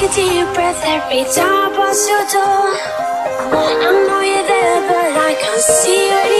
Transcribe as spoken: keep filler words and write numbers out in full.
a deep breath every time I pass your door. I know you're there, but I can't see you.